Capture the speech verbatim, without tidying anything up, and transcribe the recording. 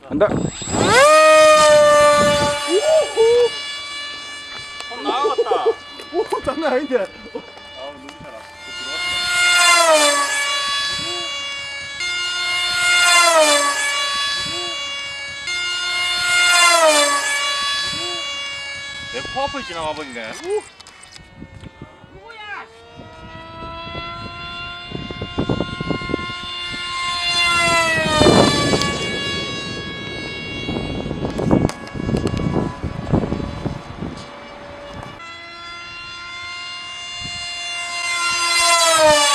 간다. 손 나가갔다. 오, 장난 아닌데. 아우 너무 잘하. 내 코앞을 지나가 버리네. Oh!